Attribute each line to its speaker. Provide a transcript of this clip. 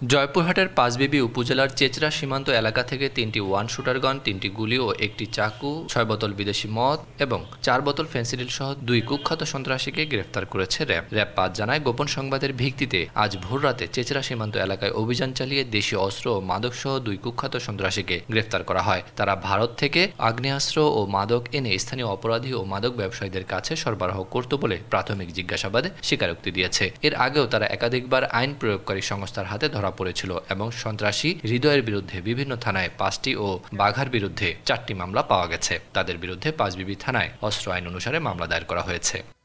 Speaker 1: জয়পুরহাটের পাঁচবিবি উপজেলার চেচরা সীমান্ত এলাকা থেকে ৩টি ওয়ান শুটার গান, ৩টি গুলি ও একটি চাকু, ৬ বোতল বিদেশি মদ এবং ৪ বোতল ফেন্সিডিল সহ ২ কুখ্যাত সন্ত্রাসীকে গ্রেফতার করেছে র্যাব। র্যাব-৫ জানায়, গোপন সংবাদের ভিত্তিতে আজ ভোররাতে চেচরা সীমান্ত এলাকায় অভিযান চালিয়ে দেশীয় অস্ত্র ও মাদকসহ ২ কুখ্যাত সন্ত্রাসীকে গ্রেফতার করা হয়। তারা ভারত থেকে আগ্নেয়াস্ত্র ও মাদক এনে স্থানীয় অপরাধী ও মাদক ব্যবসায়ীদের কাছে সরবরাহ করত বলে প্রাথমিক জিজ্ঞাসাবাদে স্বীকারোক্তি দিয়েছে। এর আগেও তারা একাধিকবার আইন প্রয়োগকারী সংস্থার হাতে ধরা পড়েছিল এবং সন্ত্রাসী হৃদয়ের বিরুদ্ধে বিভিন্ন থানায় ৫টি ও বাঘার বিরুদ্ধে ৪টি মামলা পাওয়া গেছে। তাদের বিরুদ্ধে পাঁচবিবি থানায় অস্ত্র আইন অনুসারে মামলা দায়ের করা হয়েছে।